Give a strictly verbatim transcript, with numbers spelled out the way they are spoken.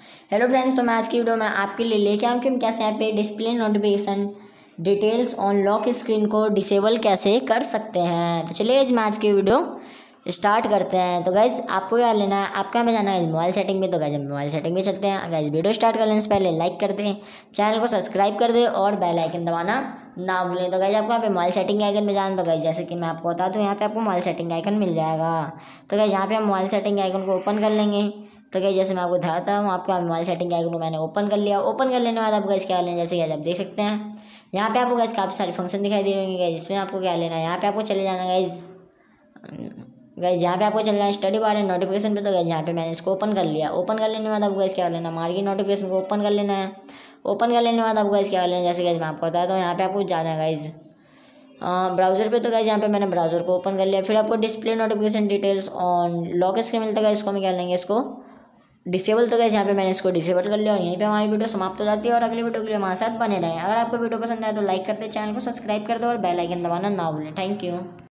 Hello friends, तो मैं आज की वीडियो में आपके लिए लेके आऊँ कि हम कैसे यहाँ पे display notification details on lock screen को डिसेबल कैसे कर सकते हैं। तो चलिए गाइस, मैं आज की वीडियो स्टार्ट करते हैं। तो गाइस, आपको क्या लेना है, आपका हमें जाना है मोबाइल सेटिंग में। तो गाइस, हम मोबाइल सेटिंग में चलते हैं। गाइस, वीडियो स्टार्ट करने से पहले लाइक कर दें, चैनल को सब्सक्राइब कर दें और बेल आइकन दबाना ना भूलें। तो गाइस, आपको यहाँ पे मोबाइल सेटिंग आइकन में जाना। तो गाइस, जैसे कि मैं आपको बता दूँ, यहाँ पे आपको मोबाइल सेटिंग आइकन मिल जाएगा। तो गाइस, यहाँ पे हम मोबाइल सेटिंग आइकन को ओपन कर लेंगे। तो गाइस, जैसे मैं आपको बताता हूँ, आपका मोबाइल सेटिंग आइकन को मैंने ओपन कर लिया। ओपन कर लेने के बाद आप गाइस क्या लेना, जैसे कि आप देख सकते हैं यहाँ पे आपको गाइस काफ़ी सारे फंक्शन दिखाई दे रहे होंगे। गाइस, इसमें आपको क्या लेना है, यहाँ पे आपको चले जाना गाइस। गाइस, यहाँ पे आपको चलना है स्टडी बार एंड नोटिफिकेशन पे। तो गाइस, यहाँ पे मैंने इसको ओपन कर लिया। ओपन कर लेने के बाद आपको गाइस क्या लेना, मार्केट नोटिफिकेशन को ओपन कर लेना है। ओपन कर लेने के बाद आपको गाइस क्या लेना है, जैसे गाइस मैं आपको बताता हूँ, यहाँ पे आपको जाना है गाइस ब्राउजर पे। तो गाइस, यहाँ पे मैंने ब्राउजर को ओपन कर लिया। फिर आपको display notification details on lock screen मिलता है। इसको हम क्या लेंगे, इसको डिसेबल। तो गाइस, यहाँ पे मैंने इसको डिसेबल कर लिया और यहीं पे हमारी वीडियो समाप्त हो जाती है। और अगली वीडियो के लिए हमारे साथ बने रहें। अगर आपको वीडियो पसंद आए तो लाइक कर दे, चैनल को सब्सक्राइब कर दो और बेल आइकन दबाना ना भूलें। Thank you.